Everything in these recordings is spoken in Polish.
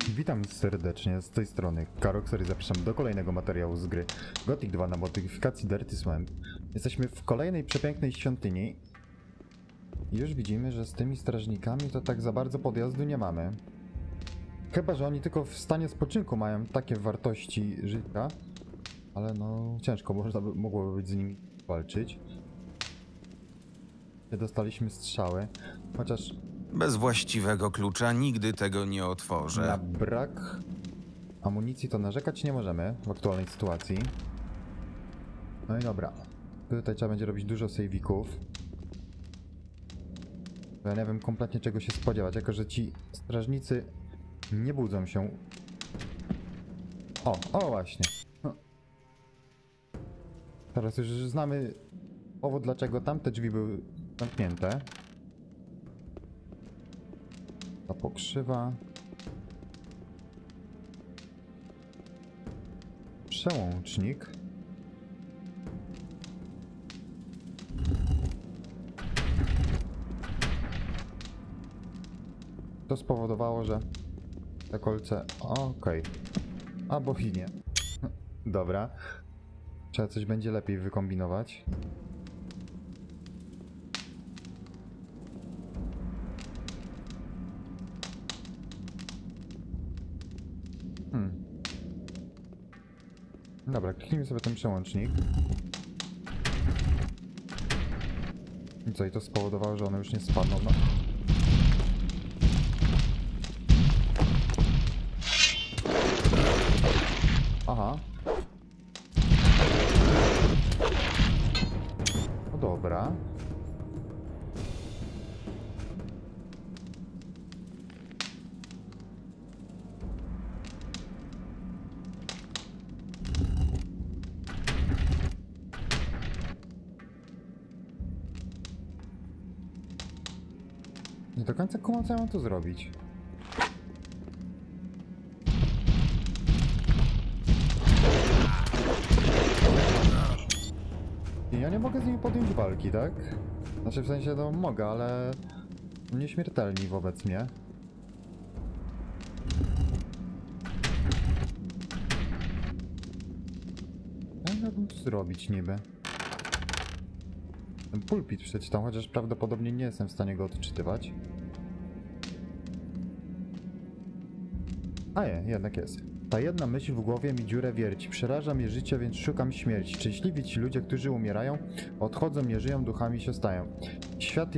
Witam serdecznie, z tej strony Karoxer i zapraszam do kolejnego materiału z gry Gothic 2 na modyfikacji Dirty Swamp. Jesteśmy w kolejnej przepięknej świątyni i już widzimy, że z tymi strażnikami to tak za bardzo podjazdu nie mamy. Chyba że oni tylko w stanie spoczynku mają takie wartości życia, ale no ciężko mogłoby być z nimi walczyć. Dostaliśmy strzały, chociaż Bez właściwego klucza nigdy tego nie otworzę. na brak amunicji to narzekać nie możemy w aktualnej sytuacji. No i dobra. Tutaj trzeba będzie robić dużo sejwików. Ja nie wiem kompletnie czego się spodziewać, jako że ci strażnicy nie budzą się. O właśnie. No. Teraz już znamy powód, dlaczego tamte drzwi były zamknięte. Ta pokrzywa. Przełącznik. To spowodowało, że te kolce... Okej. Albo i nie. Dobra. Trzeba coś będzie lepiej wykombinować. Dobra, kliknijmy sobie ten przełącznik. I co, i to spowodowało, że one już nie spadną, no. Aha. No dobra. Nie do końca kumam, co ja mam tu zrobić. I ja nie mogę z nimi podjąć walki, tak? Znaczy w sensie no mogę, ale nieśmiertelni wobec mnie. Co ja miałbym tu zrobić niby? Ten pulpit przeczytam, chociaż prawdopodobnie nie jestem w stanie go odczytywać. A nie, jednak jest. Ta jedna myśl w głowie mi dziurę wierci. Przeraża mnie życie, więc szukam śmierci. Szczęśliwi ci ludzie, którzy umierają, odchodzą, nie żyją, duchami się stają. Świat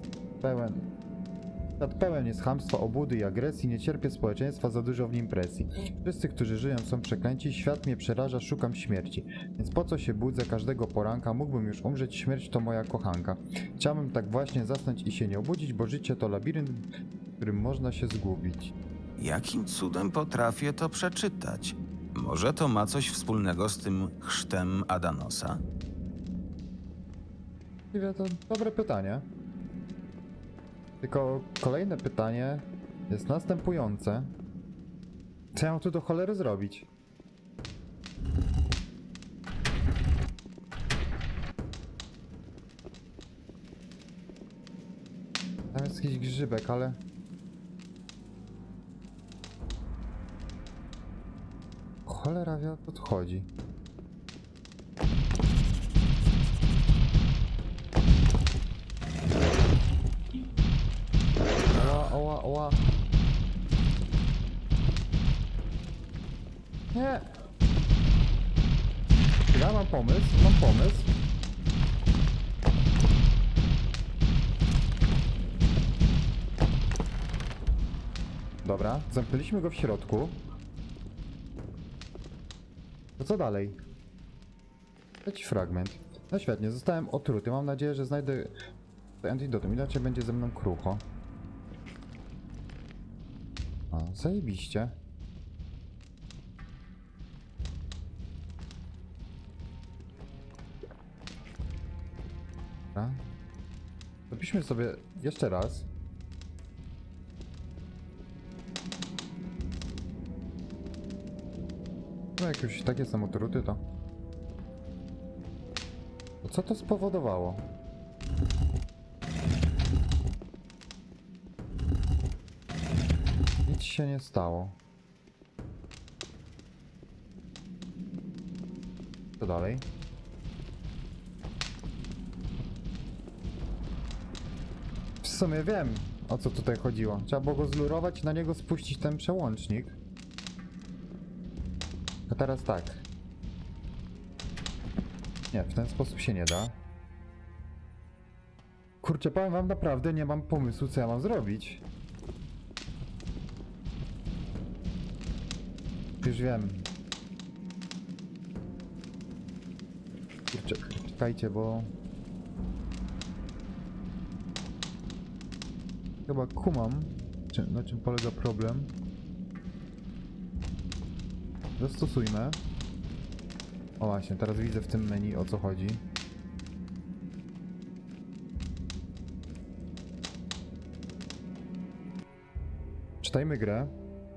pełen jest chamstwa, obłudy i agresji, nie cierpię społeczeństwa, za dużo w nim presji. Wszyscy, którzy żyją, są przeklęci, świat mnie przeraża, szukam śmierci. Więc po co się budzę każdego poranka, mógłbym już umrzeć, śmierć to moja kochanka. Chciałbym tak właśnie zasnąć i się nie obudzić, bo życie to labirynt, w którym można się zgubić. Jakim cudem potrafię to przeczytać? Może to ma coś wspólnego z tym chrztem Adanosa? To dobre pytanie. Tylko kolejne pytanie jest następujące. Co ja mam tu do cholery zrobić? Tam jest jakiś grzybek, ale... Cholera wie, o co tu chodzi. Oła. Nie! Ja mam pomysł. Dobra, zamknęliśmy go w środku. To co dalej? Leci fragment. No świetnie, zostałem otruty. Mam nadzieję, że znajdę antidotum, inaczej będzie ze mną krucho. A, zajebiście. Dobra. Zapiszmy sobie jeszcze raz. No jak już takie są otruty, to... Co to spowodowało? Nic się nie stało. Co dalej? W sumie wiem, o co tutaj chodziło. Trzeba było go zlurować i na niego spuścić ten przełącznik. A teraz tak. Nie, w ten sposób się nie da. Kurczę, powiem wam, naprawdę nie mam pomysłu, co ja mam zrobić. Już wiem. Kurczę, czekajcie, bo... Chyba kumam, na czym polega problem. Zastosujmy. O właśnie, teraz widzę w tym menu, o co chodzi. Czytajmy grę.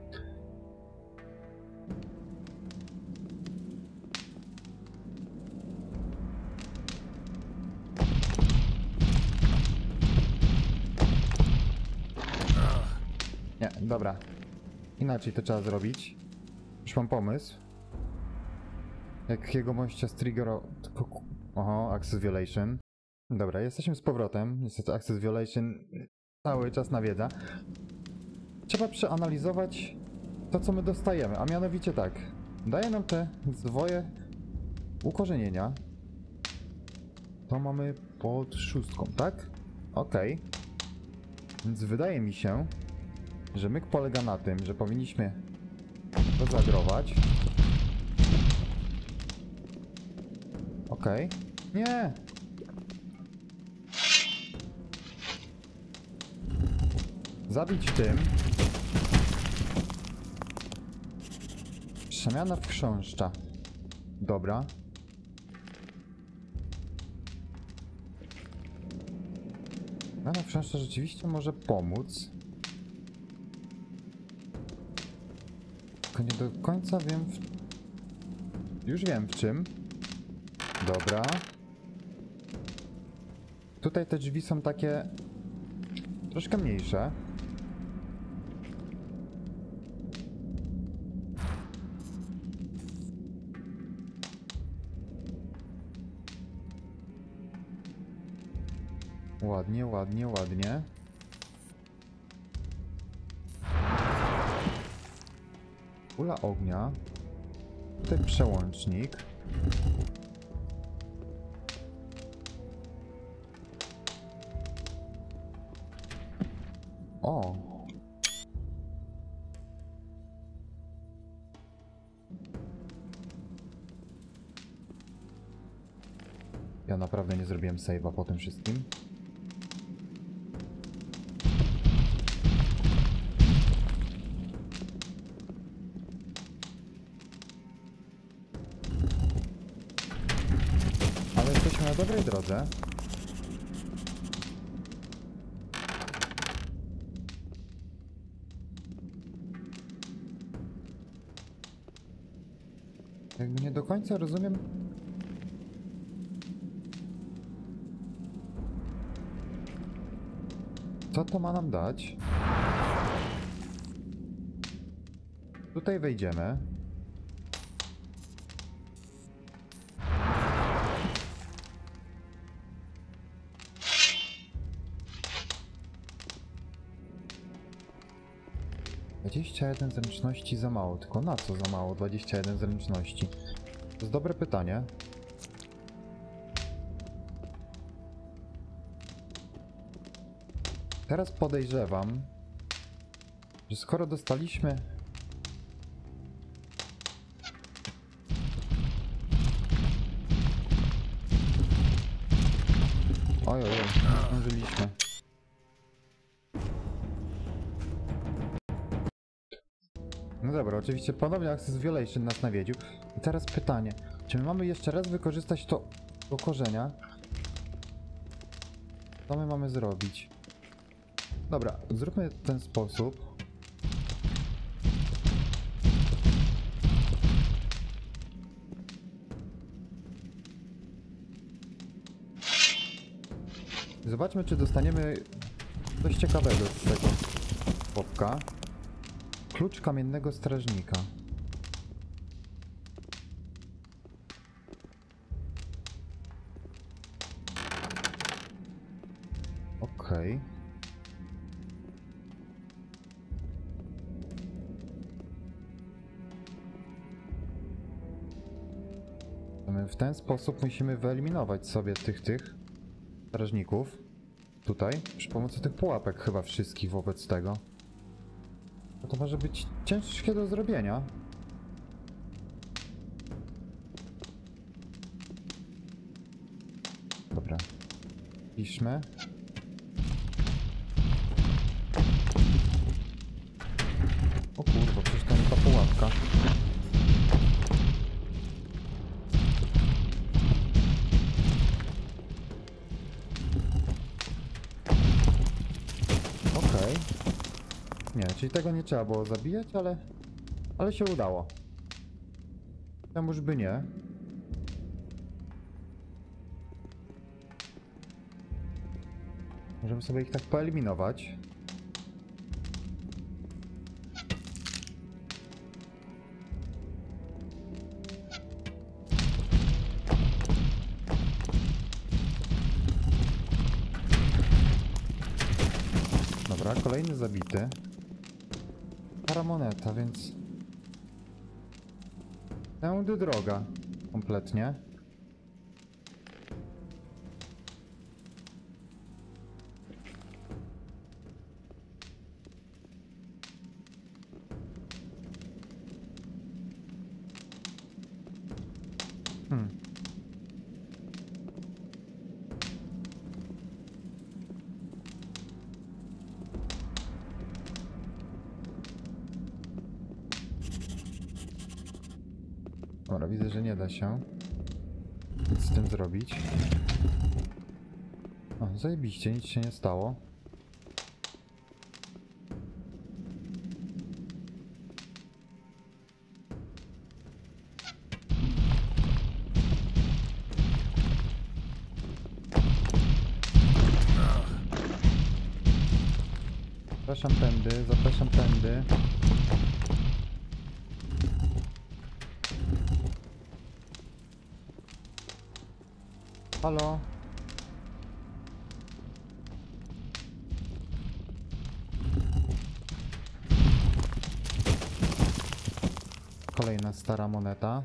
Nie, dobra. Inaczej to trzeba zrobić. Już mam pomysł. Jak jego mościa z triggero... Oho, Access Violation. Dobra, jesteśmy z powrotem. Niestety Access Violation cały czas nawiedza. Trzeba przeanalizować to, co my dostajemy, a mianowicie tak. Daje nam te zwoje ukorzenienia. To mamy pod 6, tak? Okej. Więc wydaje mi się, że myk polega na tym, że powinniśmy to zagrować. Okej. Nie! Zabić tym. Przemiana w chrząszcza. Dobra. Przemiana w chrząszcza rzeczywiście może pomóc. Tylko nie do końca wiem Już wiem w czym. Dobra. Tutaj te drzwi są takie... troszkę mniejsze. Ładnie, ładnie, ładnie. Kula ognia. Tutaj przełącznik. O! Ja naprawdę nie zrobiłem save'a po tym wszystkim. Ale jesteśmy na dobrej drodze. Jakby nie do końca rozumiem. Co to ma nam dać? Tutaj wejdziemy. ...21 zręczności za mało, tylko na co za mało 21 zręczności? To jest dobre pytanie. Teraz podejrzewam, że skoro dostaliśmy... Oj, zdążyliśmy. No dobra, oczywiście ponownie Access Violation nas nawiedził. I teraz pytanie, czy my mamy jeszcze raz wykorzystać to do korzenia? Co my mamy zrobić? Dobra, zróbmy w ten sposób. Zobaczmy, czy dostaniemy coś ciekawego z tego popka. Klucz kamiennego strażnika. Okej. W ten sposób musimy wyeliminować sobie tych strażników. Tutaj, przy pomocy tych pułapek chyba wszystkich wobec tego. No to może być ciężkie do zrobienia. Dobra. Piszmy. O kurwa, przecież to nie ta pułapka. Okej. Nie, czyli tego nie trzeba było zabijać, ale się udało. Czemuż by nie? Możemy sobie ich tak poeliminować. Dobra, kolejny zabity. Para moneta, więc... Tędy droga. Kompletnie. Dobra, widzę, że nie da się nic z tym zrobić. O, zajebiście, nic się nie stało. Zapraszam tędy, zapraszam tędy. Halo? Kolejna stara moneta.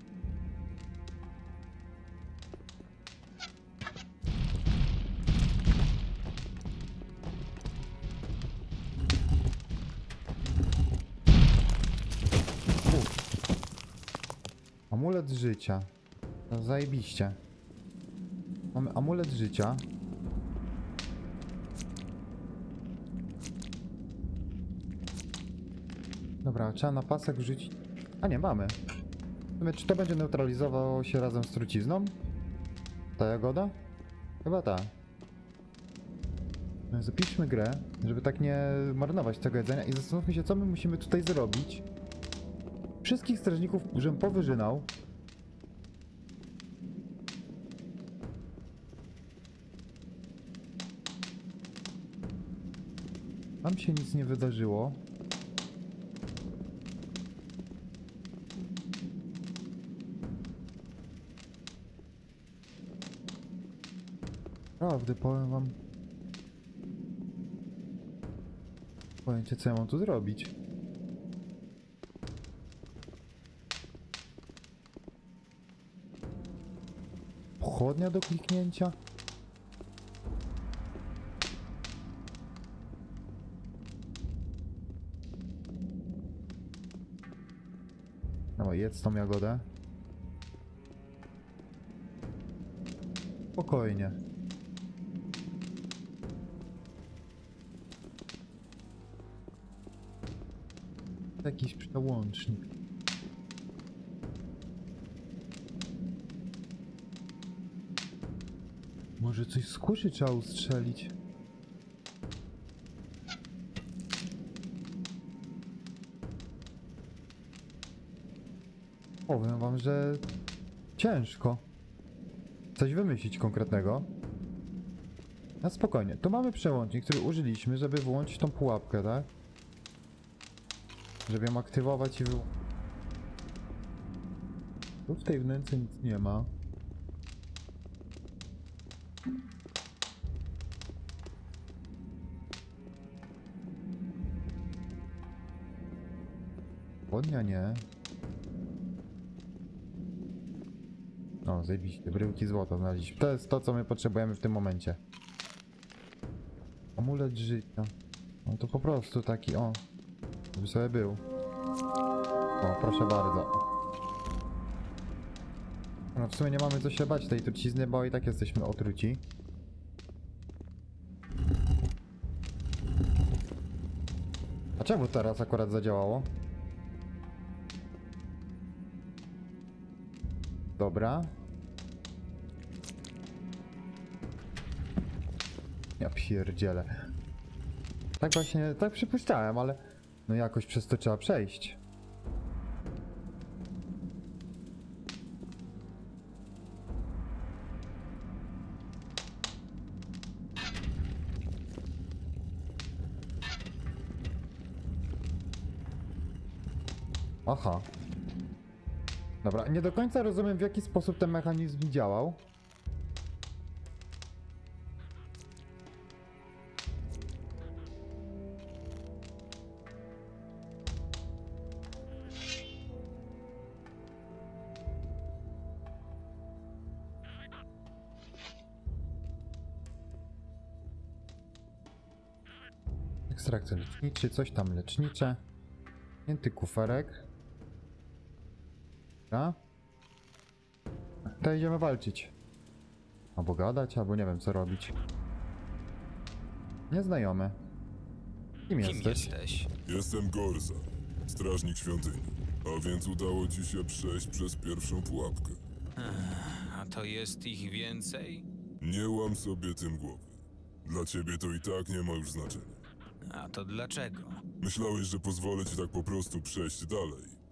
Amulet życia. No, zajebiście. Mamy amulet życia. Dobra, trzeba na pasek wrzucić. A nie, mamy. Czy to będzie neutralizowało się razem z trucizną? Ta jagoda? Chyba ta. No, zapiszmy grę, żeby tak nie marnować tego jedzenia i zastanówmy się, co my musimy tutaj zrobić. Wszystkich strażników, żebym powyżynał. Nam się nic nie wydarzyło. Prawdę powiem wam. Pojęcie, co ja mam tu zrobić. Pochodnia do kliknięcia. No, jedz tą jagodę. Spokojnie. Jakiś przełącznik. Może coś z kuszy trzeba ustrzelić. Powiem wam, że ciężko coś wymyślić konkretnego. No spokojnie, tu mamy przełącznik, który użyliśmy, żeby włączyć tą pułapkę, tak? Żeby ją aktywować i tu w tej wnęce nic nie ma. Podnia nie. O, zajebiście, bryłki złota znaleźliśmy. To jest to, co my potrzebujemy w tym momencie. Amulet życia. No to po prostu taki, o. Żeby sobie był. O, proszę bardzo. No w sumie nie mamy co się bać tej trucizny, bo i tak jesteśmy otruci. A czemu teraz akurat zadziałało? Dobra. Ja pierdzielę. Tak właśnie, tak przypuszczałem, ale no jakoś przez to trzeba przejść. Aha. Dobra, nie do końca rozumiem, w jaki sposób ten mechanizm działał. Ekstrakcja leczniczy, coś tam lecznicze. Pięty kuferek. Dobra. To idziemy walczyć. Albo gadać, albo nie wiem co robić. Nieznajomy. Kim jesteś? Jestem Gorza, strażnik świątyni. A więc udało ci się przejść przez pierwszą pułapkę. A to jest ich więcej? Nie łam sobie tym głowy. Dla ciebie to i tak nie ma już znaczenia. A to dlaczego? Myślałeś, że pozwolę ci tak po prostu przejść dalej.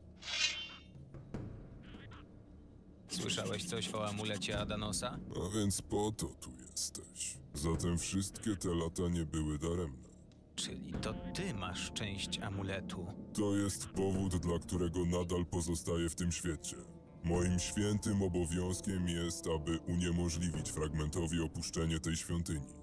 Słyszałeś coś o amulecie Adanosa? A więc po to tu jesteś. Zatem wszystkie te lata nie były daremne. Czyli to ty masz część amuletu. To jest powód, dla którego nadal pozostaję w tym świecie. Moim świętym obowiązkiem jest, aby uniemożliwić fragmentowi opuszczenie tej świątyni.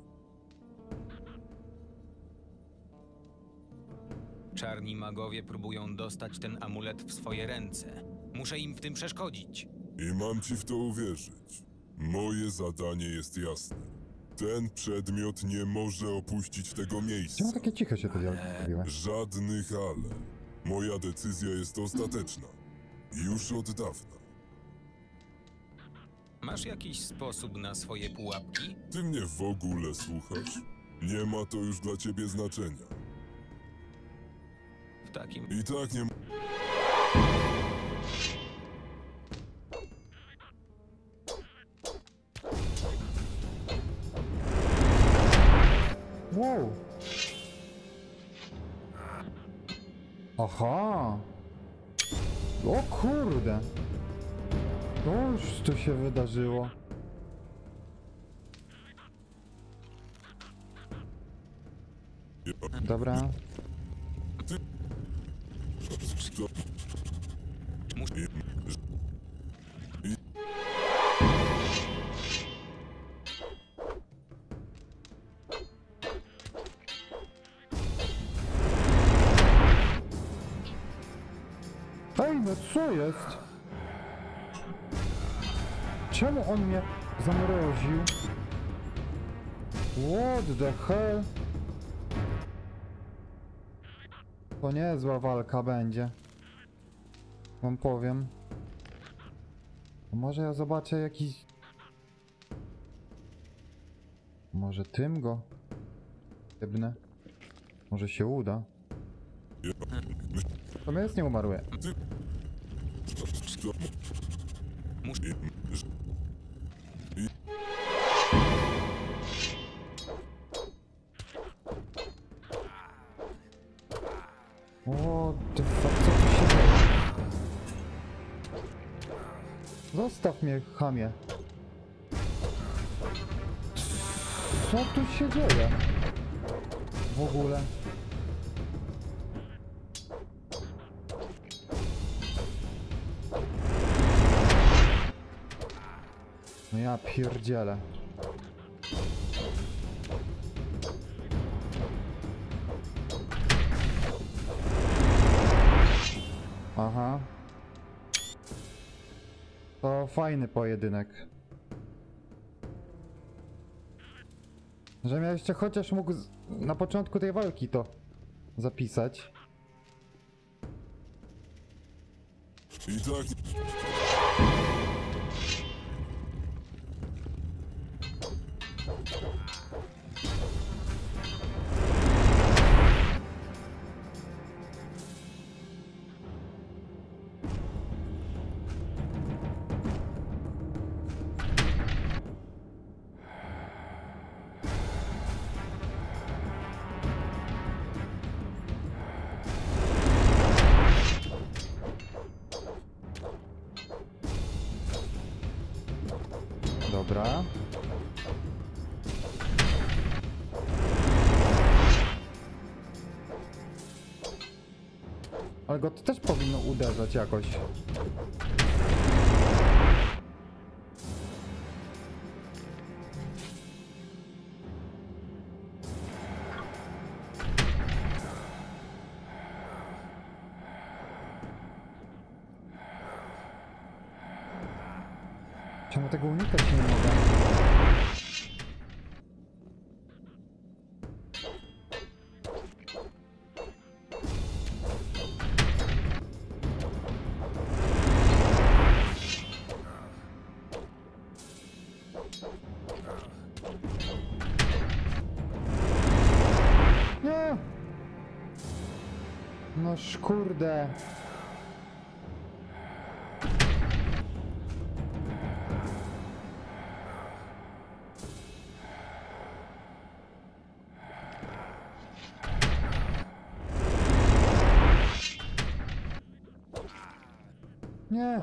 Czarni magowie próbują dostać ten amulet w swoje ręce. Muszę im w tym przeszkodzić. I mam ci w to uwierzyć. Moje zadanie jest jasne. Ten przedmiot nie może opuścić tego miejsca. Czemu takie ciche się to zrobiły? Żadnych ale. Moja decyzja jest ostateczna. Już od dawna. Masz jakiś sposób na swoje pułapki? Ty mnie w ogóle słuchasz? Nie ma to już dla ciebie znaczenia. W takim... I tak nie... Wow. Aha. O kurde. To już tu się wydarzyło. Dobra. Ej, no co jest? Czemu on mnie zamroził? What the hell? To niezła walka będzie. Wam powiem. Może ja zobaczę jakiś... Może tym go? Jebnę. Może się uda. To jest nieumarły. O, ty fuck, co tu się dzieje? Zostaw mnie, chamie. Co tu się dzieje? W ogóle. No ja pierdzielę. To fajny pojedynek. Żebym ja jeszcze chociaż mógł na początku tej walki to zapisać. I tak... Dobra. Ale go to też powinno uderzać jakoś. Czemu tego unikać nie mogę? Nie! No kurde. Nie!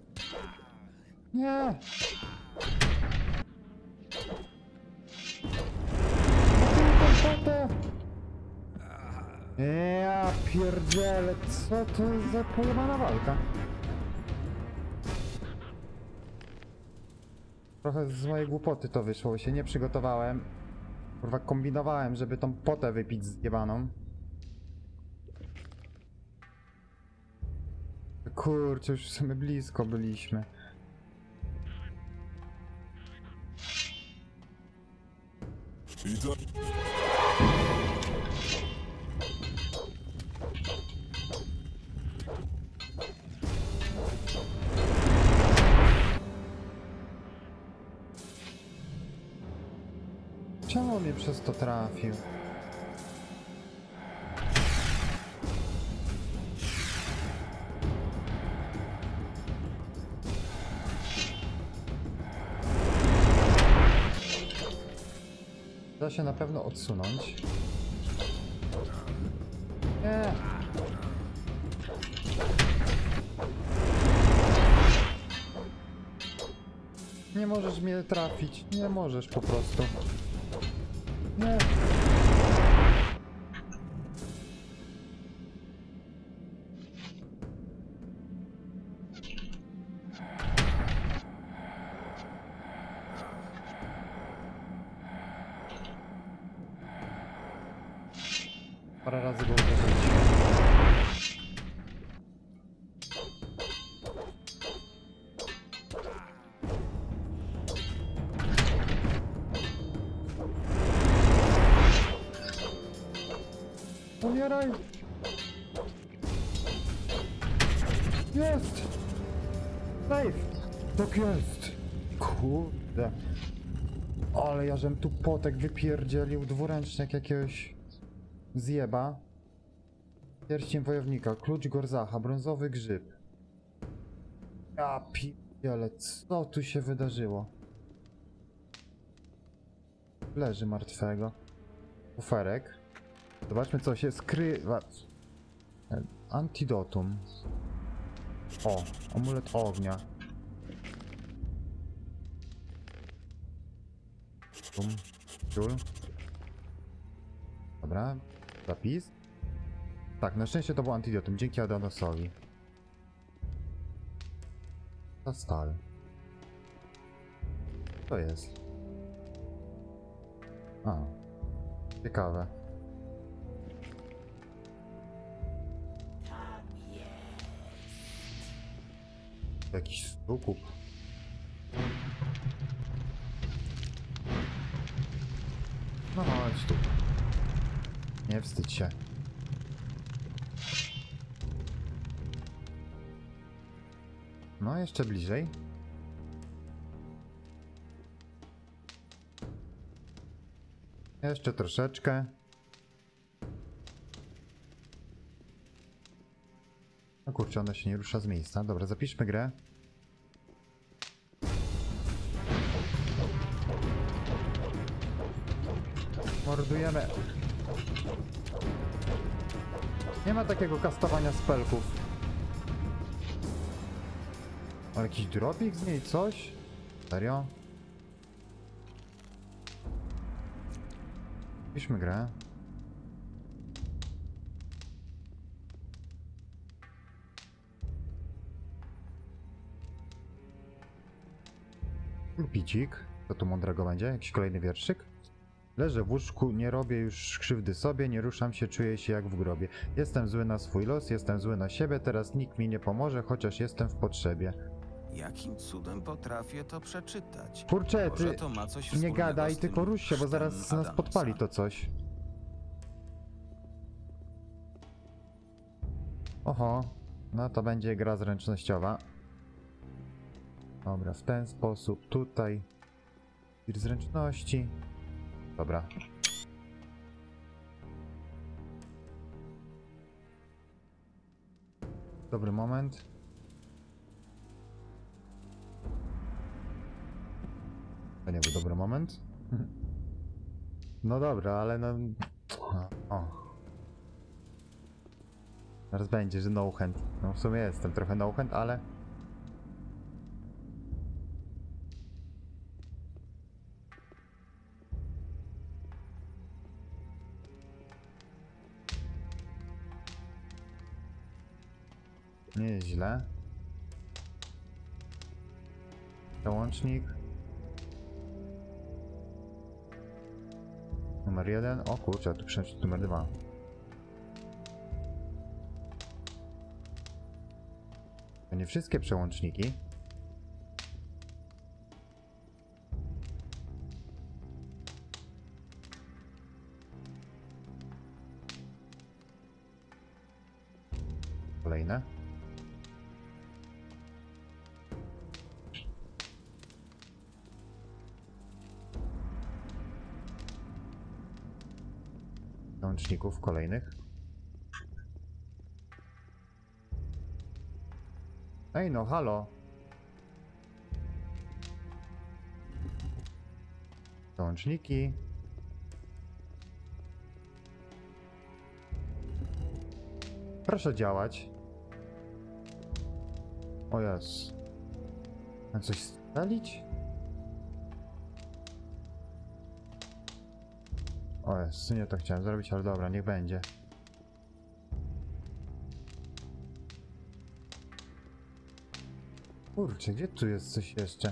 Nie! Ja pierdzielę, co to jest za pojemana walka? Trochę z mojej głupoty to wyszło, się nie przygotowałem. Kurwa, kombinowałem, żeby tą potę wypić zjebaną. Kurczę, już w sumie blisko byliśmy. I tak... Czemu mnie przez to trafił? Da się na pewno odsunąć. Nie! Nie możesz mnie trafić. Nie możesz po prostu. Nie! Parę razy go uderzyliśmy. Umieraj! Jest! Safe! Tak jest! Kurde! Ale ja żem tu potek wypierdzielił, dwuręcznik jakiegoś zjeba. Pierścień wojownika, klucz Gorzacha, brązowy grzyb. Ja pierdzielę, co tu się wydarzyło? Leży martwego. Kuferek. Zobaczmy, co się skrywa. Antidotum. O, amulet ognia. Ciul. Dobra, zapis. Tak, na szczęście to był antidotum, dzięki Adanosowi. Ta stal. Co jest? A, ciekawe. Jakiś stukup. Chodź tu. Nie wstydź się. No, jeszcze bliżej. Jeszcze troszeczkę. No kurczę, ona się nie rusza z miejsca. Dobra, zapiszmy grę. Mordujemy. Nie ma takiego kastowania spelków. O, jakiś dropik z niej, coś? Serio? Piszmy grę. Picik. Co tu mądrego będzie? Jakiś kolejny wierszyk? Leżę w łóżku, nie robię już krzywdy sobie, nie ruszam się, czuję się jak w grobie. Jestem zły na swój los, jestem zły na siebie, teraz nikt mi nie pomoże, chociaż jestem w potrzebie. Jakim cudem potrafię to przeczytać? Kurczę, Może ty to ma coś nie wspólnego gadaj, z tym tylko rusz się, bo zaraz chrztem nas podpali Adamsa? to coś. Oho, no to będzie gra zręcznościowa. Dobra, w ten sposób, tutaj. Tir zręczności. Dobra. Dobry moment. To nie był dobry moment. No dobra, ale no... O. Zaraz będzie, że no hand. No w sumie jestem trochę no hand, ale... Nie jest źle. Przełącznik. Numer 1. O kurczę, tu przełącznik numer 2. To nie wszystkie przełączniki. Kolejne. Przełączników kolejnych. Ej no, halo. Przełączniki. Proszę działać. O jas. Mam coś stalić? O jest, nie to chciałem zrobić, ale dobra, niech będzie. Kurczę, gdzie tu jest coś jeszcze?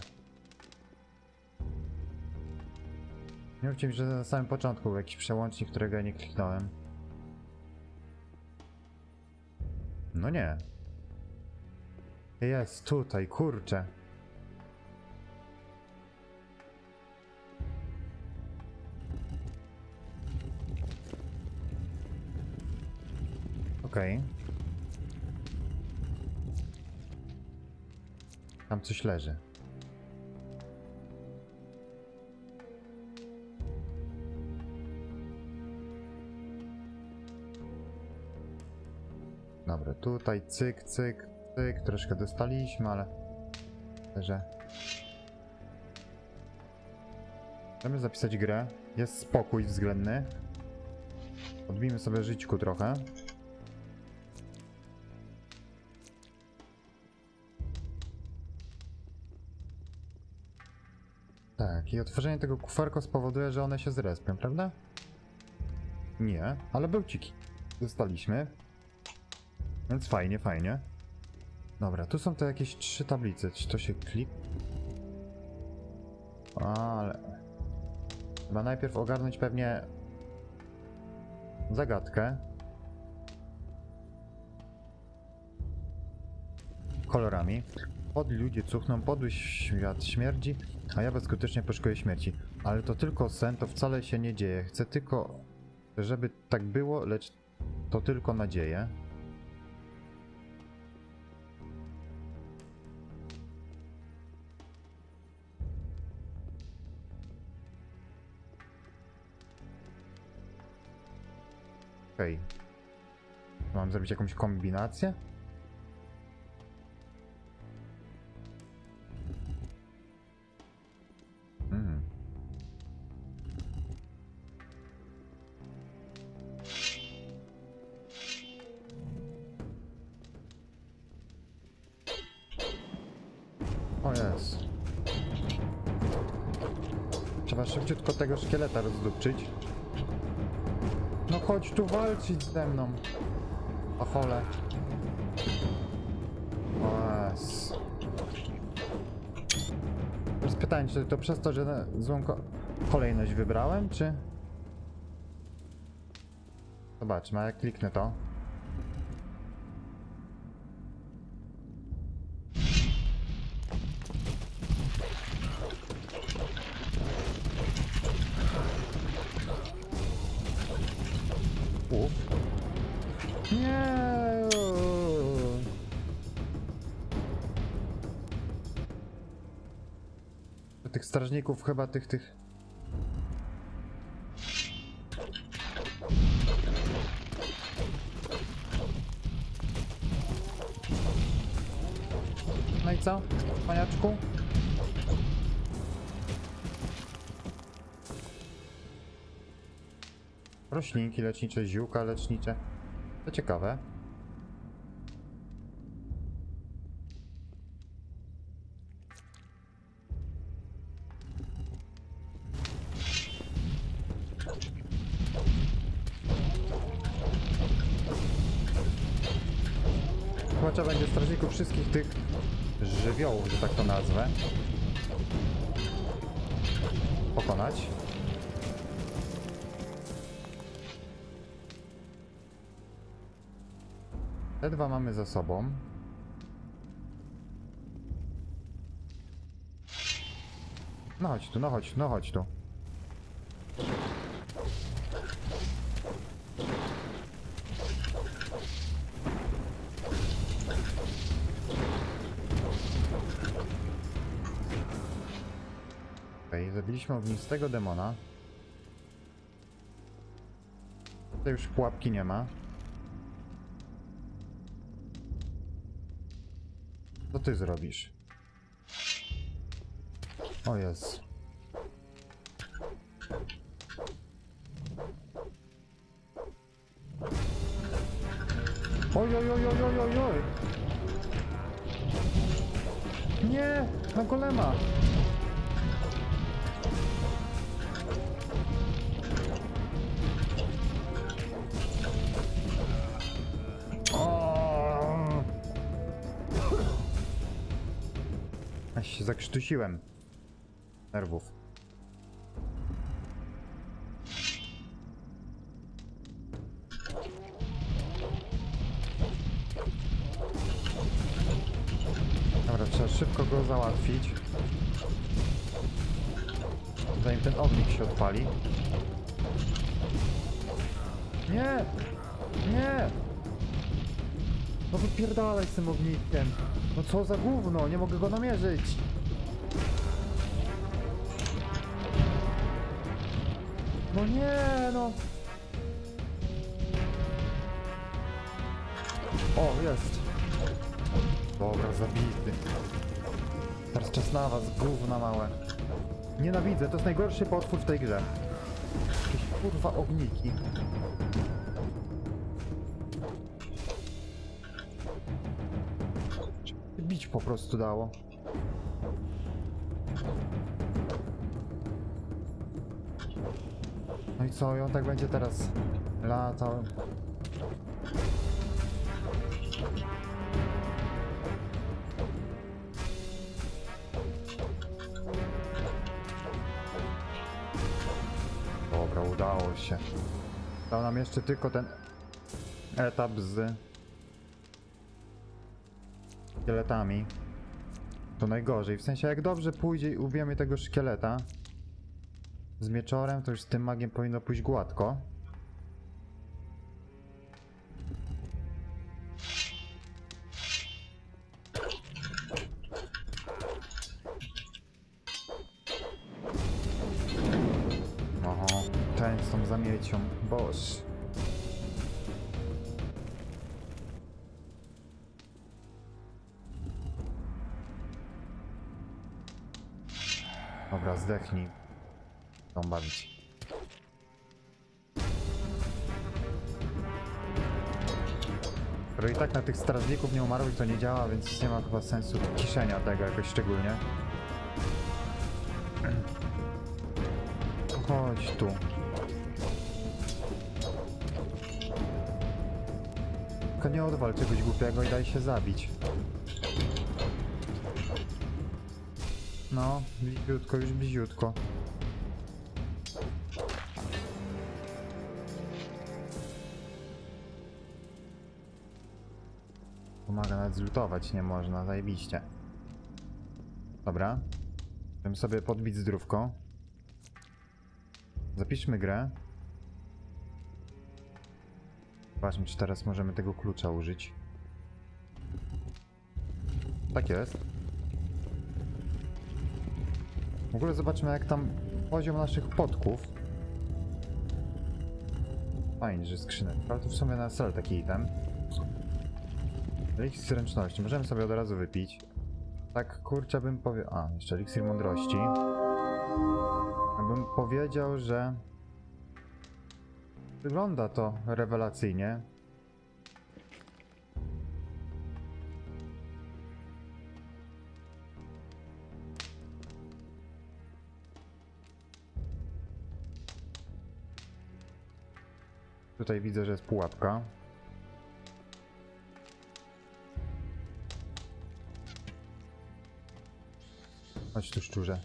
Nie mówcie mi, że na samym początku był jakiś przełącznik, którego ja nie kliknąłem. No nie. Jest tutaj, kurczę. Okej. Tam coś leży. Dobra, tutaj cyk, cyk, cyk. Troszkę dostaliśmy, ale... że... Chcemy zapisać grę. Jest spokój względny. Odbijmy sobie żyćku trochę. Tak, i otworzenie tego kuferka spowoduje, że one się zrespią, prawda? Nie, ale bełciki dostaliśmy. Więc fajnie, fajnie. Dobra, tu są te jakieś 3 tablice. Czy to się klik? Ale... Chyba najpierw ogarnąć pewnie... zagadkę. Kolorami. Podli ludzie cuchną, podły świat śmierdzi, a ja bezskutecznie poszukuję śmierci. Ale to tylko sen, to wcale się nie dzieje. Chcę tylko, żeby tak było, lecz to tylko nadzieje. Okej. Mam zrobić jakąś kombinację? O jest. Trzeba szybciutko tego szkieleta rozdupczyć. No chodź tu walczyć ze mną. O chole. O jest. Teraz pytanie, czy to przez to, że złą kolejność wybrałem, czy... Zobaczmy, a jak kliknę to. Nie. Tych strażników chyba tych. No i co, paniaczku? Roślinki lecznicze, ziółka lecznicze. To ciekawe. Chyba trzeba będzie strażników wszystkich tych żywiołów, że tak to nazwę, pokonać. Te dwa mamy za sobą. No chodź tu, no chodź, no chodź tu. Okej, zabiliśmy ognistego demona. Tutaj już pułapki nie ma. Co ty zrobisz? O jest. Oj, oj, oj, oj, oj, oj, oj. Nie, na golema. Aż się zakrztusiłem. Nerwów. Dobra, trzeba szybko go załatwić. Zanim ten ognik się odpali. Nie! Nie! No wypierdalaj z tym ognikiem. No co za gówno, nie mogę go namierzyć. No nie, no. O, jest. Dobra, zabity. Teraz czas na was, gówna małe. Nienawidzę, to jest najgorszy potwór w tej grze. Jakieś kurwa ogniki. Bić po prostu dało. No i co, i on tak będzie teraz latał. Dobra, udało się. Dał nam jeszcze tylko ten etap z szkieletami. To najgorzej, w sensie jak dobrze pójdzie i ubijemy tego szkieleta z mieczorem, to już z tym magiem powinno pójść gładko. Oho, ten z tą zamiecią, boż. Dobra, zdechnij. Chcą bawić. Skoro i tak na tych strażników nie umarłych to nie działa, więc nie ma chyba sensu ciszenia tego jakoś szczególnie. Chodź tu. Tylko nie odwal czegoś głupiego i daj się zabić. No, bliziutko, już bliziutko. Pomaga, nawet zlutować nie można, zajebiście. Dobra. Chcemy sobie podbić zdrówko. Zapiszmy grę. Zobaczmy, czy teraz możemy tego klucza użyć. Tak jest. W ogóle zobaczmy, jak tam poziom naszych podków. Fajnie, że skrzynek, ale to w sumie na cel taki item. Eliksir zręczności, możemy sobie od razu wypić. Tak, kurczę, bym powiedział... A, jeszcze eliksir mądrości. Bym powiedział, że... Wygląda to rewelacyjnie. Tutaj widzę, że jest pułapka. Chodź tu, szczurze.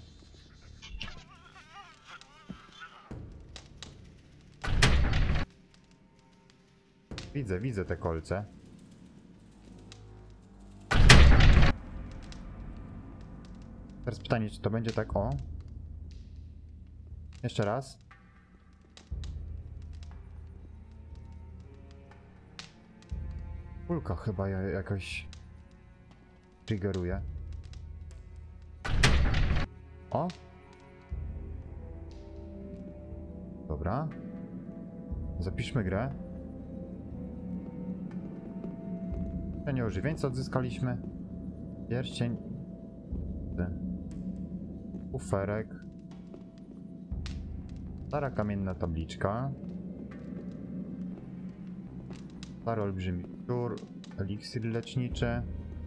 Widzę te kolce. Teraz pytanie, czy to będzie tak o? Jeszcze raz. Kulka chyba jakoś triggeruje. O! Dobra. Zapiszmy grę. Nie ożywieńca odzyskaliśmy. Pierścień. Uferek. Stara kamienna tabliczka. Stary olbrzymi szczur. Eliksir leczniczy.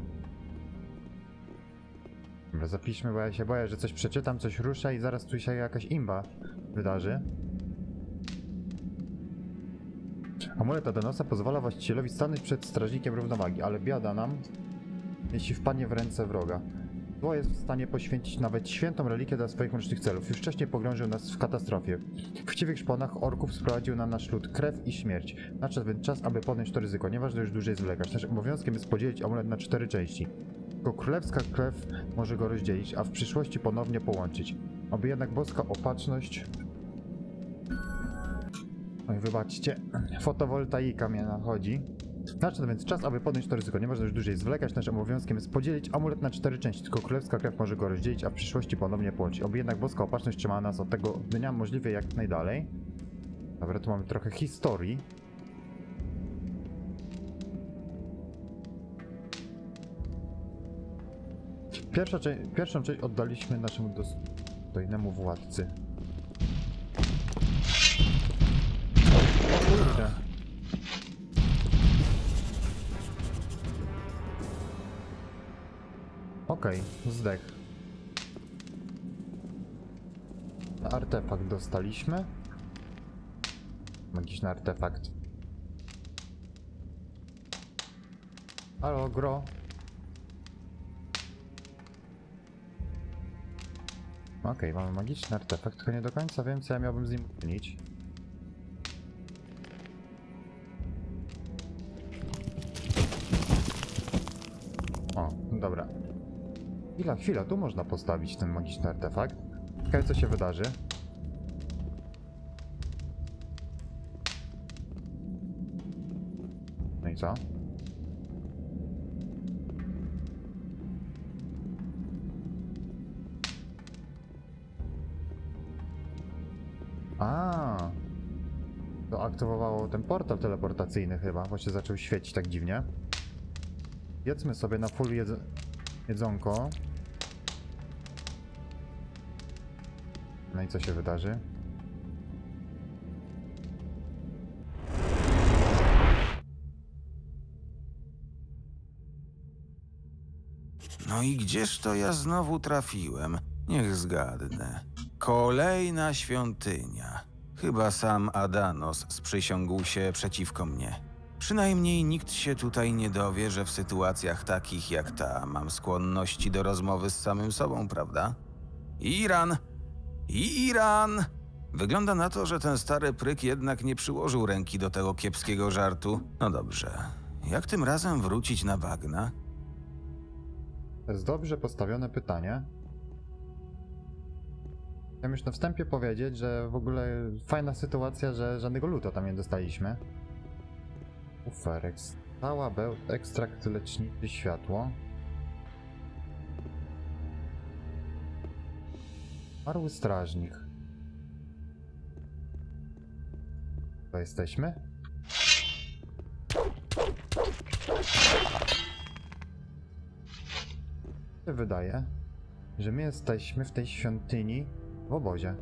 Dobra, zapiszmy, bo ja się boję, że coś przeczytam, coś rusza i zaraz tu się jakaś imba wydarzy. Amulet Adenosa pozwala właścicielowi stanąć przed strażnikiem równowagi, ale biada nam, jeśli wpadnie w ręce wroga. Zło jest w stanie poświęcić nawet świętą religię dla swoich mrocznych celów. Już wcześniej pogrążył nas w katastrofie. W chciwych szponach orków sprowadził na nasz lud krew i śmierć. Nadszedł więc czas, aby podjąć to ryzyko. Nieważne już dłużej zwlekać. Naszym obowiązkiem jest podzielić amulet na 4 części. Tylko królewska krew może go rozdzielić, a w przyszłości ponownie połączyć. Oby jednak boska opatrzność... Oj, wybaczcie, fotowoltaika mnie nachodzi. Nadszedł więc czas, aby podjąć to ryzyko. Nie można już dłużej zwlekać. Naszym obowiązkiem jest podzielić amulet na 4 części. Tylko królewska krew może go rozdzielić, a w przyszłości ponownie połączyć. Oby jednak boska opatrzność trzymała nas od tego dnia możliwie jak najdalej. Dobra, tu mamy trochę historii. Pierwszą część oddaliśmy naszemu dostojnemu władcy. O kurde. Okej, zdech. Artefakt dostaliśmy. Magiczny artefakt. Halo, gro. Okej, mamy magiczny artefakt, tylko nie do końca wiem, co ja miałbym z nim uczynić. O, dobra. Chwila, tu można postawić ten magiczny artefakt. Ciekawe, co się wydarzy. No i co? To aktywowało ten portal teleportacyjny chyba, bo się zaczął świecić tak dziwnie. Jedzmy sobie na full jedzonko. No i co się wydarzy? No i gdzież to ja znowu trafiłem? Niech zgadnę. Kolejna świątynia. Chyba sam Adanos sprzysiągł się przeciwko mnie. Przynajmniej nikt się tutaj nie dowie, że w sytuacjach takich jak ta mam skłonności do rozmowy z samym sobą, prawda? Iran! Iran! Wygląda na to, że ten stary pryk jednak nie przyłożył ręki do tego kiepskiego żartu. No dobrze. Jak tym razem wrócić na bagna? To jest dobrze postawione pytanie. Chciałem już na wstępie powiedzieć, że w ogóle fajna sytuacja, że żadnego luta tam nie dostaliśmy. Uferek, stała bełt, ekstrakt leczniczy, światło. Marły strażnik. To jesteśmy? Mi się wydaje, że my jesteśmy w tej świątyni w obozie.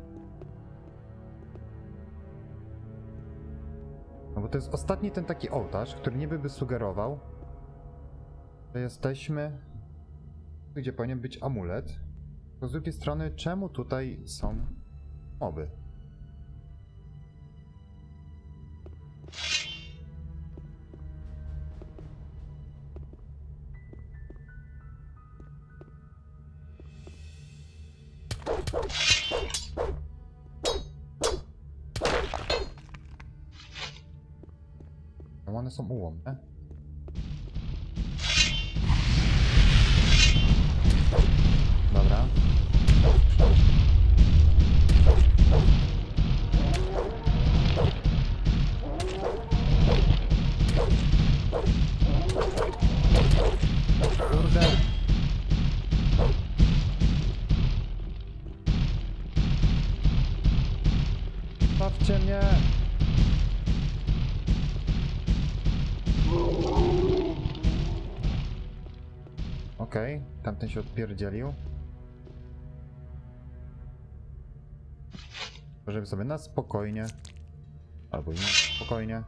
No bo to jest ostatni ten taki ołtarz, który niby by sugerował, że jesteśmy gdzie powinien być amulet. To z drugiej strony, czemu tutaj są moby? One są ułomne. Dobra. Kurde. Bawcie mnie. Okej, tamten się odpierdzielił. Możemy sobie na spokojnie. Albo nie spokojnie.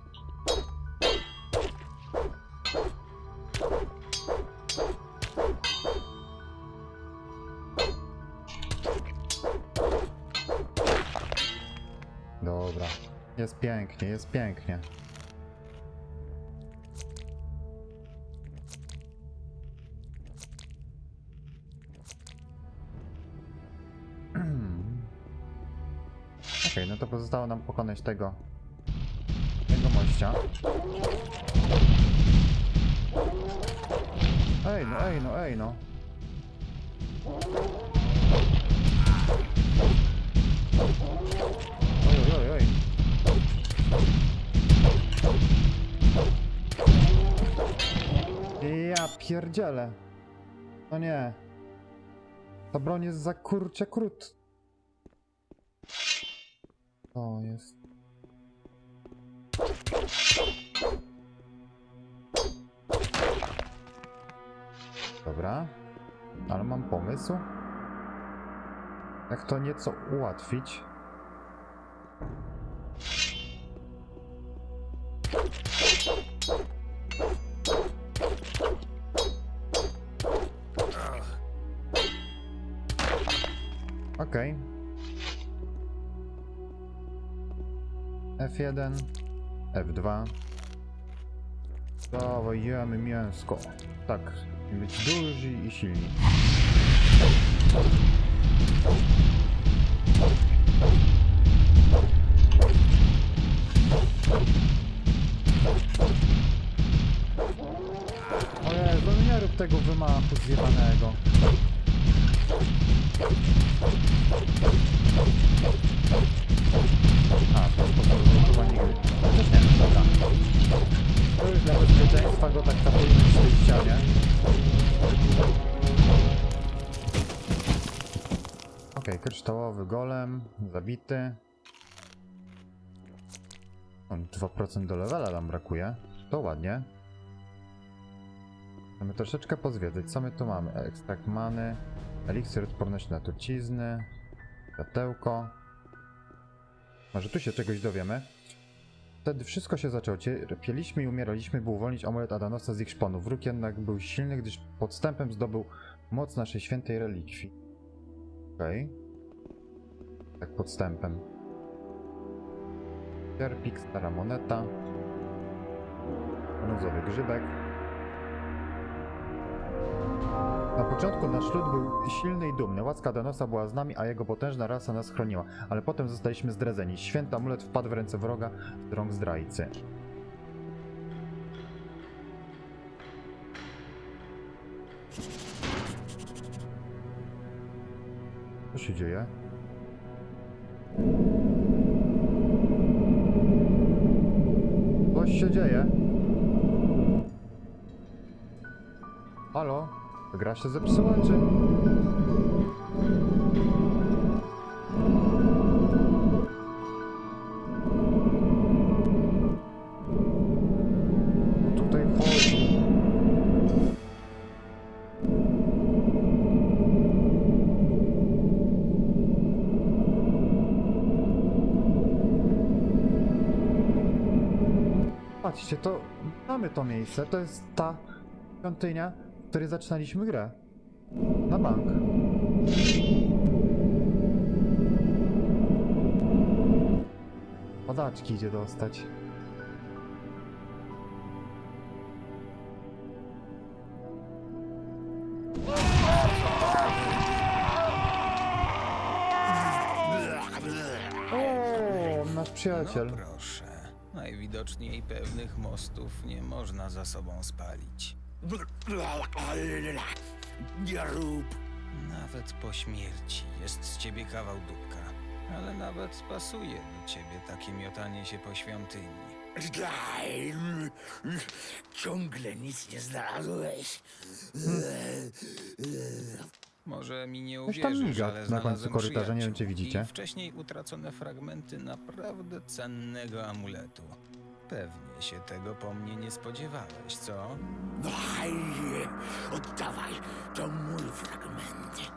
Dobra. Jest pięknie, jest pięknie. Okej, no to pozostało nam pokonać tego mościa. Ej no, ej no, ej no. Oj, oj, oj. Ja pierdzielę. No nie. Ta broń jest za kurcze krót. To jest. Dobra. Ale mam pomysł. Jak to nieco ułatwić. Okej. F1, F2. Dawaj, jemy mięsko. Tak, być duży i silni. O Jezu, nie rób tego wymachu zjebanego. A, to sposób rozbudowania gry. Chociaż nie, dobra. To już dla bezpieczeństwa go tak tapujemy przy tej ścianie. Okej, kryształowy golem, zabity. On 2% do levela nam brakuje. To ładnie. Chcemy troszeczkę pozwiedzać. Co my tu mamy? Ekstrakt many, eliksir odporności na trucizny, światełko. Może tu się czegoś dowiemy. Wtedy wszystko się zaczęło. Cierpieliśmy i umieraliśmy, by uwolnić amulet Adanosa z ich szponu. Wróg jednak był silny, gdyż podstępem zdobył moc naszej świętej relikwii. Okej. Tak podstępem. Sierpik, stara moneta. Brązowy grzybek. Na początku nasz lud był silny i dumny. Łaska Adanosa była z nami, a jego potężna rasa nas chroniła. Ale potem zostaliśmy zdradzeni. Święty amulet wpadł w ręce wroga z rąk zdrajcy. Co się dzieje? Coś się dzieje. Halo? Gra się zepsuła, czy... Tutaj chodzi. Patrzcie, to mamy to miejsce. To jest ta świątynia, w której zaczynaliśmy grę. Na bank. Podaczki idzie dostać. O, nasz przyjaciel. No proszę. Najwidoczniej pewnych mostów nie można za sobą spalić. Nie rób. Nawet po śmierci jest z ciebie kawał dupka. Ale nawet pasuje do ciebie takie miotanie się po świątyni. Daj. Ciągle nic nie znalazłeś. Może mi nie Coś tam uwierzysz, miga ale na znalazłem końcu korytarza, nie wiem, czy przyjaciół widzicie. i wcześniej utracone fragmenty naprawdę cennego amuletu. Pewnie się tego po mnie nie spodziewałeś, co? Daj. Oddawaj. To mój fragment.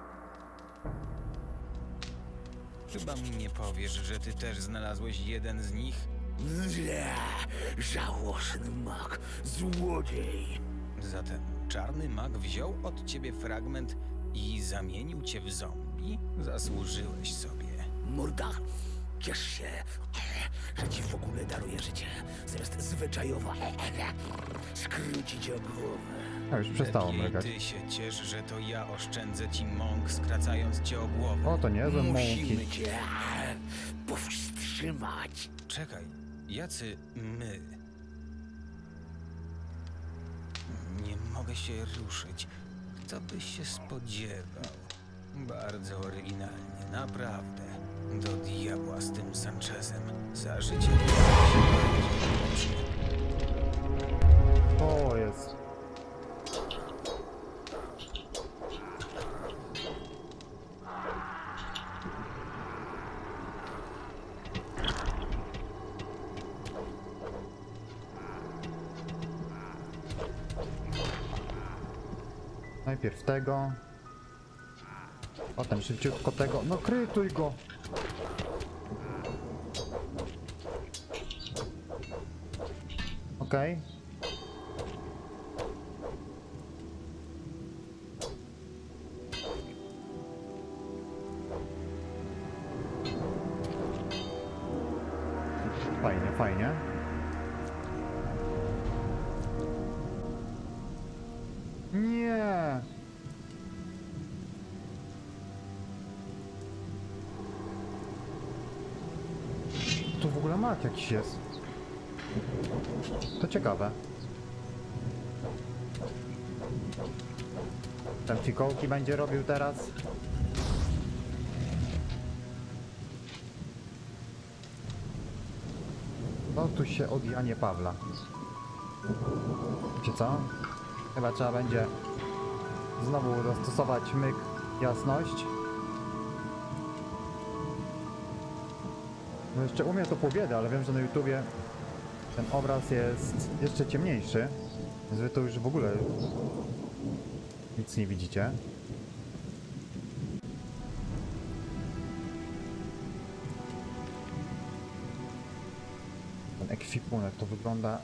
Chyba mi nie powiesz, że ty też znalazłeś jeden z nich? Nie. Żałosny mak. Złodziej. Zatem czarny mag wziął od ciebie fragment i zamienił cię w zombie? Zasłużyłeś sobie. Morda. Ciesz się, że ci w ogóle daruję życie. Zamiast zwyczajowo skrócić o głowę. A już przestało Lepiej mrygać. ty się ciesz, że to ja oszczędzę ci mąk, skracając cię o głowę. O, to niezłe Musimy mąki. cię powstrzymać. Czekaj, jacy my? Nie mogę się ruszyć. Kto by się spodziewał? Bardzo oryginalnie, naprawdę. Do diabła z tym Sanchezem. Za życie O, jest. Najpierw tego. Potem szybciutko tego. No krytuj go! Okej. Fajnie, fajnie. Nie! Tu w ogóle mak jakiś jest. To ciekawe. Ten fikołki będzie robił teraz. No tu się od Janie Pawla. Wiecie co? Chyba trzeba będzie znowu zastosować myk jasność. No jeszcze umiem to pół biedy, ale wiem, że na YouTubie ten obraz jest jeszcze ciemniejszy. Więc wy to już w ogóle nic nie widzicie. Ten ekwipunek to wygląda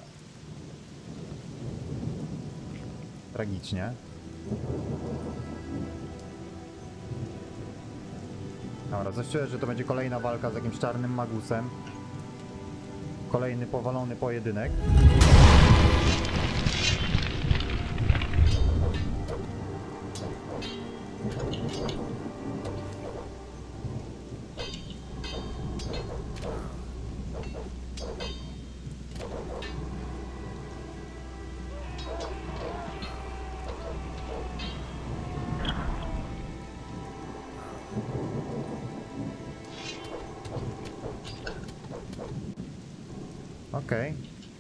tragicznie. Dobra, coś czuję, że to będzie kolejna walka z jakimś czarnym magusem. Kolejny powalony pojedynek. Okej.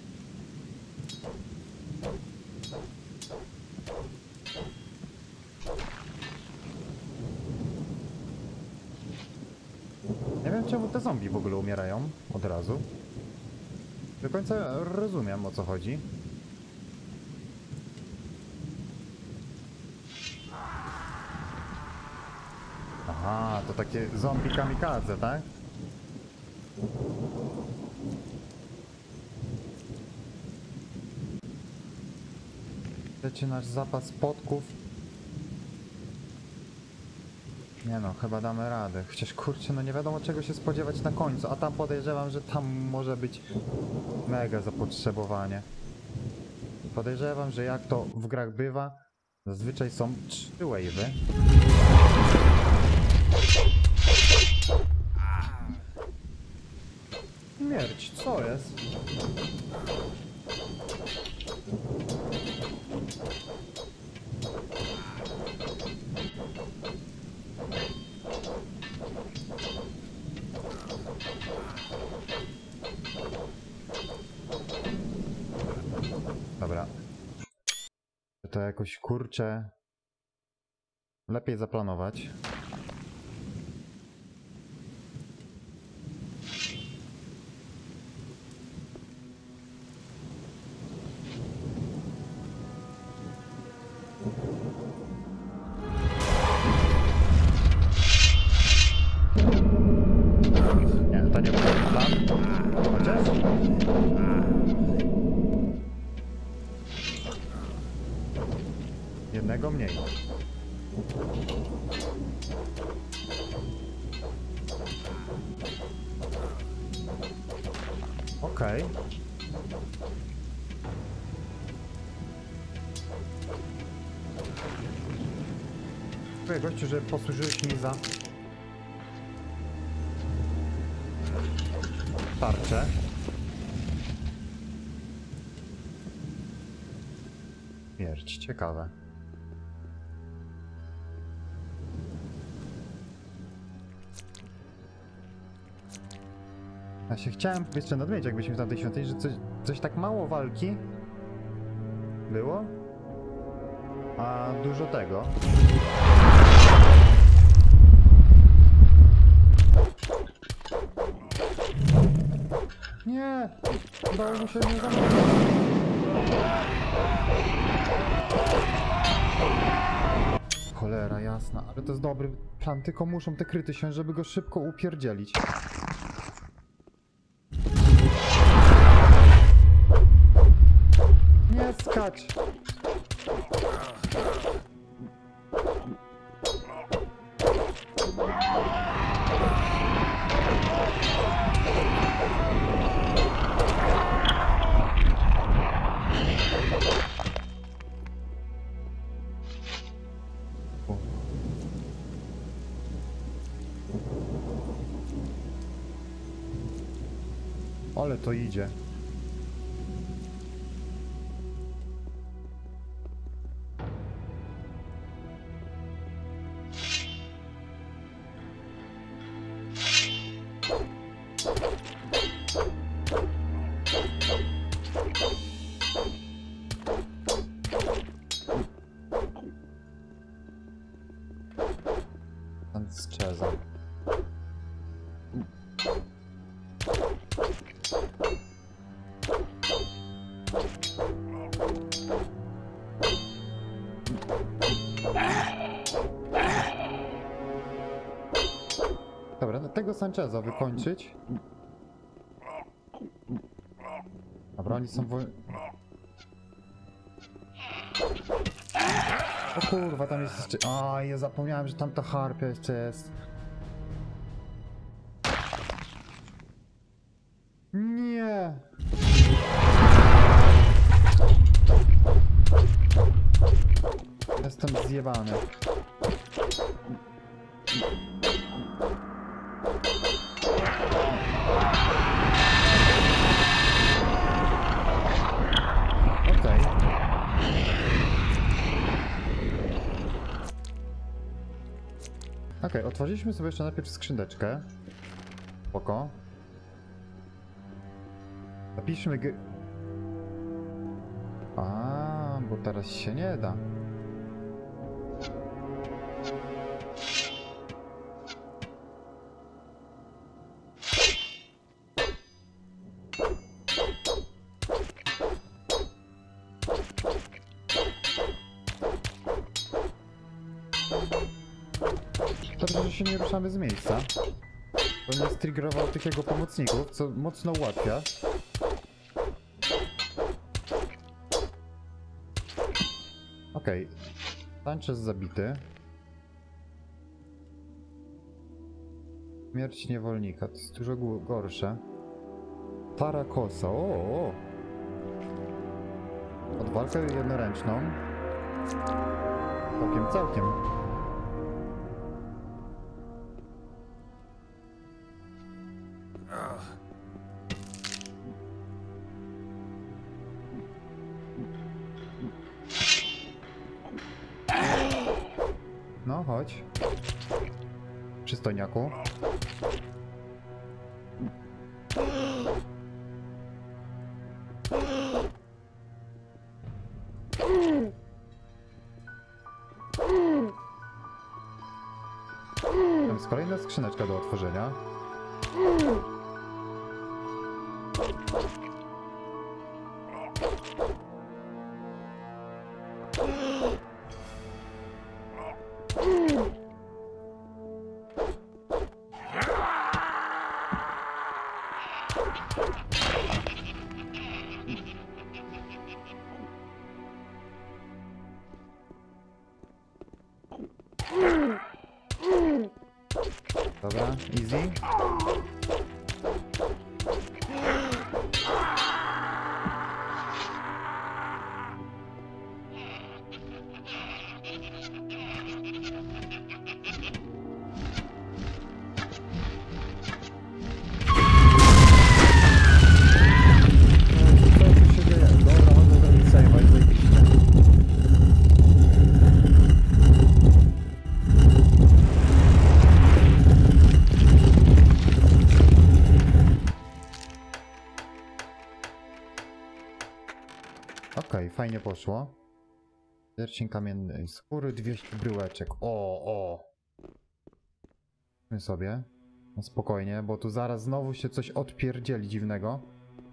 Nie wiem, czemu te zombie w ogóle umierają od razu. Do końca rozumiem, o co chodzi. Aha, to takie zombie kamikadze, tak? Leci nasz zapas podków. Nie no, chyba damy radę. Chociaż kurczę, no nie wiadomo czego się spodziewać na końcu. A tam podejrzewam, że tam może być mega zapotrzebowanie. Podejrzewam, że jak to w grach bywa, zazwyczaj są 3 wave'y. Śmierć, co jest? Dobra. To jakoś kurczę lepiej zaplanować. Nie, to nie był plan. Chociaż? Jednego mniej. Okej. Dziękuję gościu, że posłużyłeś mi za tarczę. Śmierć, ciekawe. Ja się chciałem jeszcze nadmienić, jakbyśmy tam tej świątyni, że coś tak mało walki było, a dużo tego. Nie! Udało mi się nie zamknąć. Cholera jasna, ale to jest dobry plan, tylko muszą te kryty się, żeby go szybko upierdzielić. Nie skacz! Ale to idzie. Sancheza. Dobra, tego Sancheza wykończyć. Dobra, oni są wolni. O kurwa, tam jest jeszcze... A, ja zapomniałem, że tam ta harpia jeszcze jest. Nie! Jestem zjebany. Okej. Okej, otworzyliśmy sobie jeszcze najpierw skrzyneczkę. Spoko. Zapiszmy A, bo teraz się nie da. Dobrze, że się nie ruszamy z miejsca. To nie striggerował tych jego pomocników, co mocno ułatwia. Okej. Sanchez zabity. Śmierć niewolnika, to jest dużo gorsze. Tarakosa, o. Od walkę jednoręczną. Całkiem. No, chodź. Przystojniaku. Tam jest kolejna skrzyneczka do otworzenia. Dobra, easy. Co tu się dzieje? Dobra, mogę zrobić save'a i zajebiście. Okej, fajnie poszło. Pierścień kamiennej skóry, 200 bryłeczek. O! My sobie. No spokojnie, bo tu zaraz znowu się coś odpierdzieli dziwnego.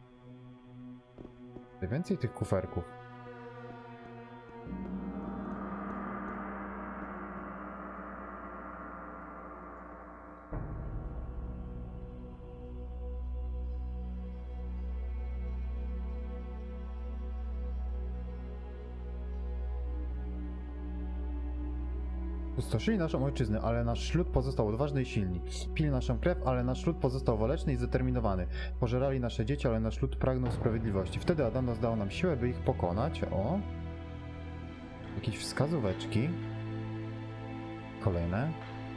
Więcej tych kuferków. Pustoszyli naszą ojczyznę, ale nasz lud pozostał odważny i silny. Pili naszą krew, ale nasz lud pozostał waleczny i zdeterminowany. Pożerali nasze dzieci, ale nasz lud pragnął sprawiedliwości. Wtedy Adanos dał nam siłę, by ich pokonać. O! Jakieś wskazóweczki. Kolejne.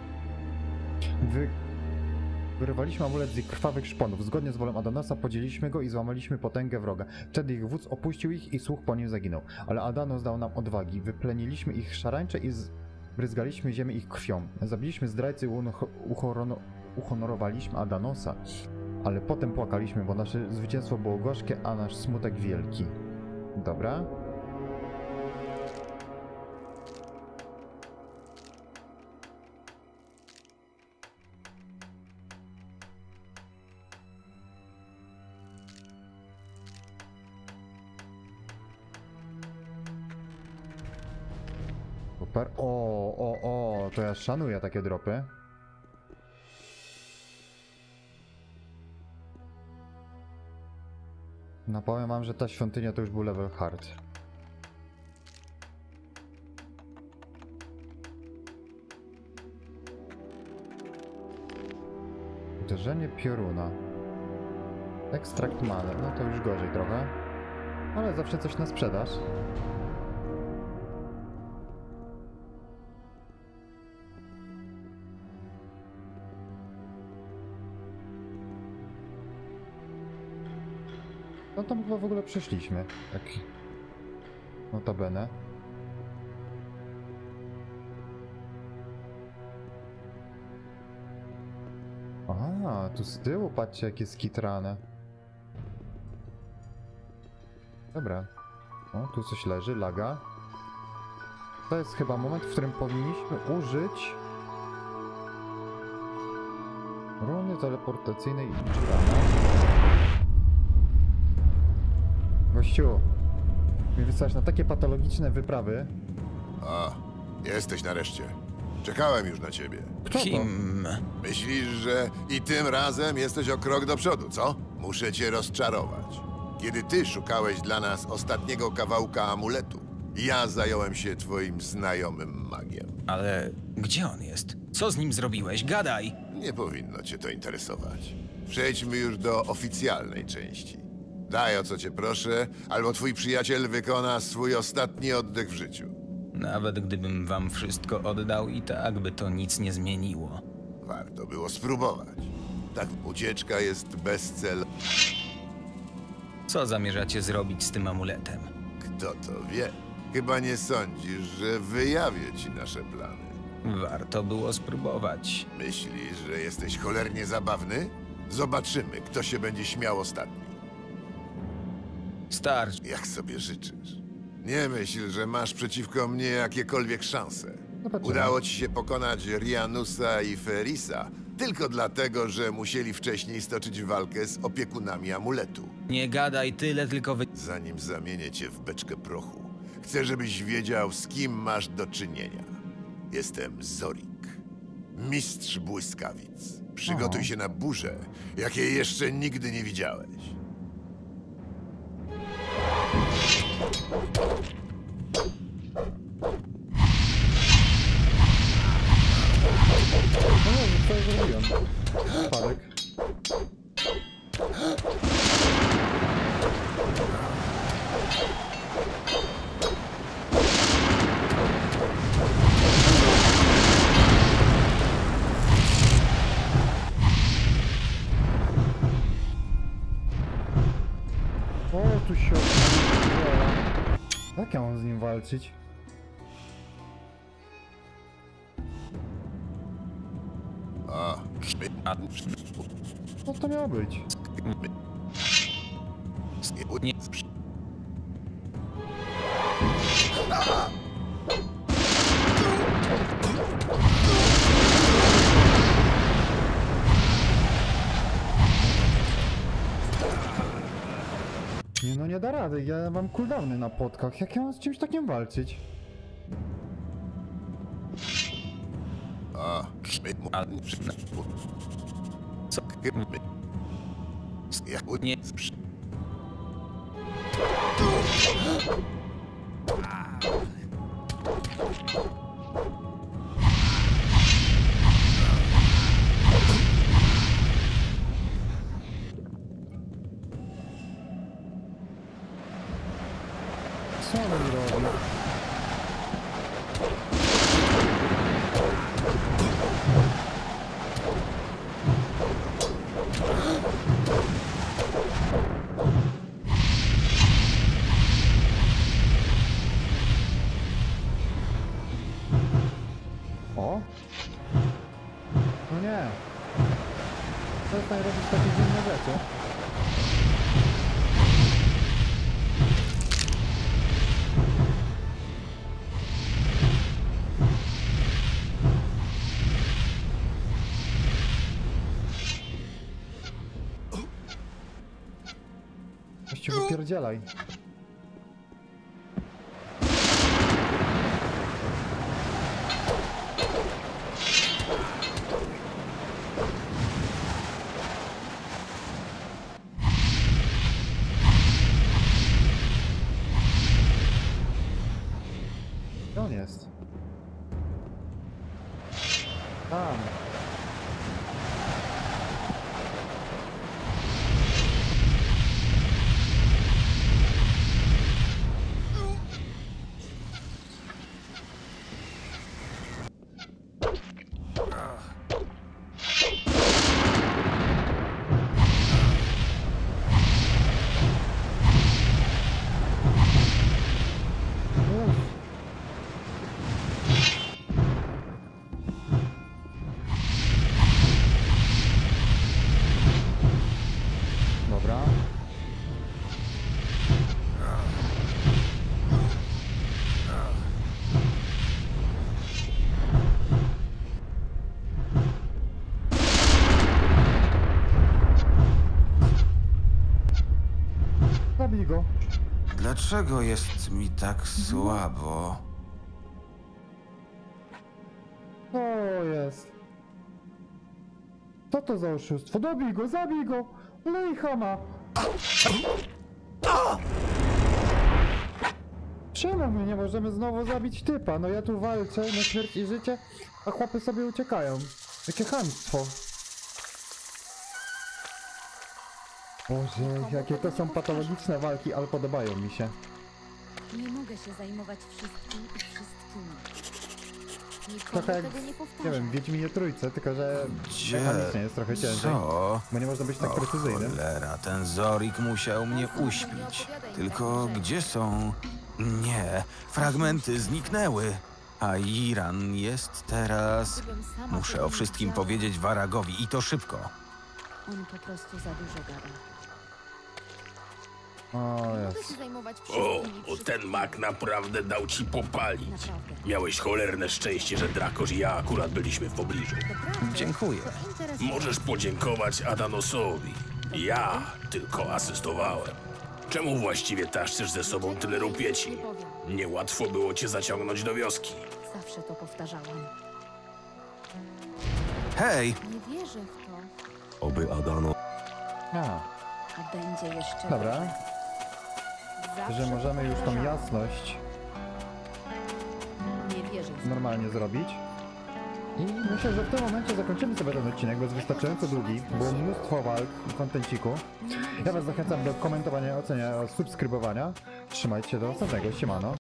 Wyrywaliśmy amulet z ich krwawych szponów. Zgodnie z wolą Adanosa podzieliliśmy go i złamaliśmy potęgę wroga. Wtedy ich wódz opuścił ich i słuch po nim zaginął. Ale Adanos dał nam odwagi. Wypleniliśmy ich szarańcze i bryzgaliśmy ziemię ich krwią. Zabiliśmy zdrajcy i uhonorowaliśmy Adanosa. Ale potem płakaliśmy, bo nasze zwycięstwo było gorzkie, a nasz smutek wielki. Dobra. Super. O, to ja szanuję takie dropy. No powiem wam, że ta świątynia to już był level hard. Uderzenie pioruna. Ekstrakt many. No to już gorzej trochę. Ale zawsze coś na sprzedaż. No tam chyba w ogóle przeszliśmy. Tak. Notabene. A, tu z tyłu patrzcie jakie skitrane. Dobra. O, tu coś leży, laga. To jest chyba moment, w którym powinniśmy użyć runy teleportacyjnej i Jirana. Gościu, mnie wysłałeś na takie patologiczne wyprawy. A, jesteś nareszcie. Czekałem już na ciebie. Kto to? Kim? Myślisz, że i tym razem jesteś o krok do przodu, co? Muszę cię rozczarować. Kiedy ty szukałeś dla nas ostatniego kawałka amuletu, ja zająłem się twoim znajomym magiem. Ale gdzie on jest? Co z nim zrobiłeś? Gadaj! Nie powinno cię to interesować. Przejdźmy już do oficjalnej części. Daj, o co cię proszę, albo twój przyjaciel wykona swój ostatni oddech w życiu. Nawet gdybym wam wszystko oddał, i tak by to nic nie zmieniło. Warto było spróbować. Tak, ucieczka jest bez celu. Co zamierzacie zrobić z tym amuletem? Kto to wie? Chyba nie sądzisz, że wyjawię ci nasze plany. Warto było spróbować. Myślisz, że jesteś cholernie zabawny? Zobaczymy, kto się będzie śmiał ostatni. Starczy. Jak sobie życzysz. Nie myśl, że masz przeciwko mnie jakiekolwiek szanse. Zobaczymy. Udało ci się pokonać Rianusa i Ferisa tylko dlatego, że musieli wcześniej stoczyć walkę z opiekunami amuletu. Nie gadaj tyle, tylko Zanim zamienię cię w beczkę prochu, chcę, żebyś wiedział, z kim masz do czynienia. Jestem Zorik, mistrz błyskawic. Przygotuj się na burzę, jakiej jeszcze nigdy nie widziałeś. No nie, co ja zrobiłem? Spadek. O, tu się odbywa. Jak ja mam z nim walczyć? Co to miało być? nie. Nie no, nie da rady, ja mam cooldowny na podkach, jak ja mam z czymś takim walczyć? Co? Nie. Co on mi robi? O? No nie. Przestań robić takie dziwne rzeczy. Właściwie wypierdzielaj. Gdzie on jest? Tam. Dobra. Zabij go. Dlaczego jest mi tak słabo? Co jest? Co to za oszustwo? Dobij go, zabij go! Lej chama! Czemu my nie możemy znowu zabić typa? No ja tu walczę na śmierć i życie, a chłopy sobie uciekają. Jakie chamstwo. Boże, jakie to są patologiczne walki, ale podobają mi się. Nie mogę się zajmować wszystkim i wszystkimi. Nikomu Trochę jak, tego nie nie powtarzam. wiem, w Wiedźminie Trójce, tylko że Gdzie? mechanicznie jest trochę ciężej. Co? Bo nie można być tak precyzyjnym. Cholera, ten Zorik musiał mnie uśpić. Tylko gdzie są... Nie, fragmenty zniknęły. A Iran jest teraz... Gdybym sama Muszę tego o nie wszystkim wiedziała, powiedzieć Waragowi i to szybko. On po prostu za dużo gada. O, Nie mogę jest. się zajmować O, wszystkim i o ten mak naprawdę dał ci popalić. Naprawdę. Miałeś cholerne szczęście, że Drakosz i ja akurat byliśmy w pobliżu. Doprawdy, Dziękuję. to interesuje. Możesz podziękować Adanosowi. Ja tylko asystowałem. Czemu właściwie taszczysz ze sobą tyle rupieci? Niełatwo było cię zaciągnąć do wioski. Zawsze to powtarzałam. Hej! Nie wierzę w to, Oby Adano... A, a będzie jeszcze dobra. gorzej. Zawsze Że to możemy już tą powtarzałam. jasność Nie wierzę w to. normalnie zrobić. I myślę, że w tym momencie zakończymy sobie ten odcinek, bo jest wystarczająco długi. Było mnóstwo walk w kontenciku. Ja was zachęcam do komentowania, oceniania, subskrybowania. Trzymajcie się do następnego. Siemano.